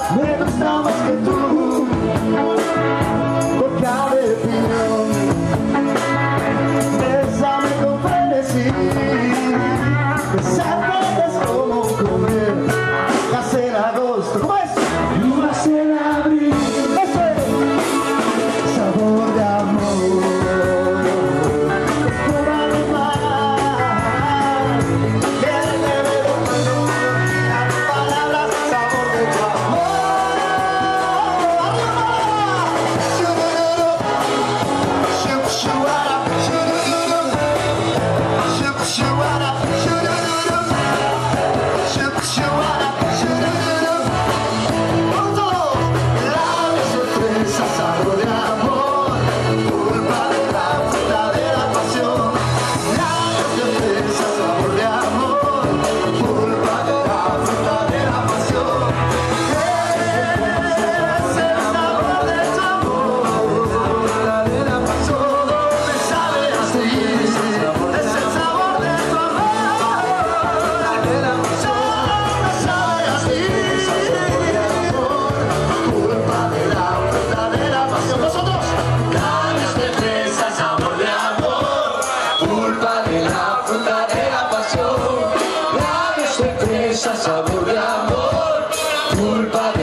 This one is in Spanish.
me gusta más que tú, toca de piñón, bésame con frenesí, besarte es como comer, nace en agosto, ¿cómo es? Lluvias en abril, eso es, sabor de amor, espuma de mar, que le veo cuando las palabras, sabor de tu amor. Sabor de amor, culpa de